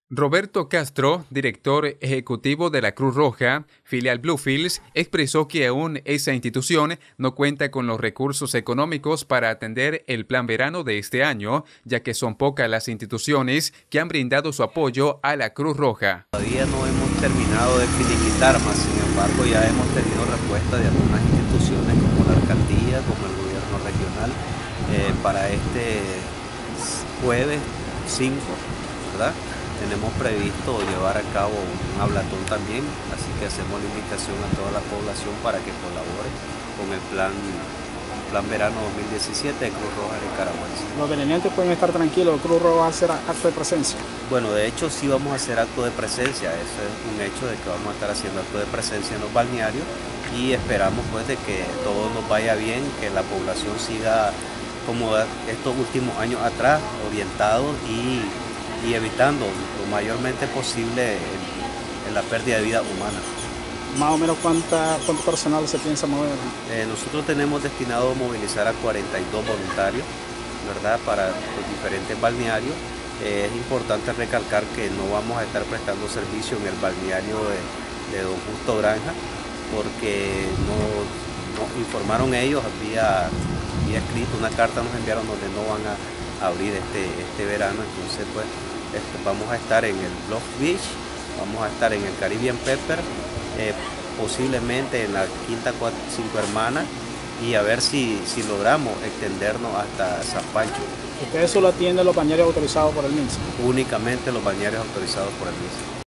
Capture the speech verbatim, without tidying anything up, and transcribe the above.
Roberto Castro, director ejecutivo de la Cruz Roja, filial Bluefields, expresó que aún esa institución no cuenta con los recursos económicos para atender el plan verano de este año, ya que son pocas las instituciones que han brindado su apoyo a la Cruz Roja. Todavía no hemos terminado de finiquitar, más sin embargo ya hemos tenido respuesta de algunas instituciones como la alcaldía, como el gobierno regional, eh, para este jueves cinco, ¿verdad? Tenemos previsto llevar a cabo un hablatón también, así que hacemos la invitación a toda la población para que colabore con el plan, plan verano dos mil diecisiete de Cruz Roja Nicaragüense. Los veraneantes pueden estar tranquilos, Cruz Roja va a hacer acto de presencia. Bueno, de hecho sí vamos a hacer acto de presencia, eso es un hecho de que vamos a estar haciendo acto de presencia en los balnearios y esperamos pues de que todo nos vaya bien, que la población siga como estos últimos años atrás, orientados y y evitando lo mayormente posible el, el la pérdida de vida humana. Más o menos cuánta, cuánto personal se piensa mover. Eh, nosotros tenemos destinado a movilizar a cuarenta y dos voluntarios, ¿verdad? Para los diferentes balnearios. Eh, es importante recalcar que no vamos a estar prestando servicio en el balneario de, de Don Justo Granja, porque nos, nos informaron ellos, había, había escrito una carta, nos enviaron donde no van a abrir este, este verano, entonces pues este, vamos a estar en el Bluff Beach, vamos a estar en el Caribbean Pepper, eh, posiblemente en la Quinta Cinco Hermanas y a ver si, si logramos extendernos hasta San Pancho. ¿Ustedes solo atienden los balnearios autorizados por el M I N S? Únicamente los balnearios autorizados por el M I N S.